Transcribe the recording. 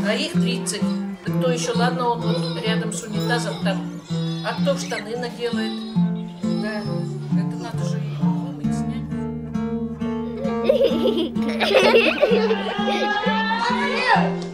А их 30. Да кто еще? Ладно, он вот рядом с унитазом там. А кто штаны наделает? Да, это надо же и вымыть, снять.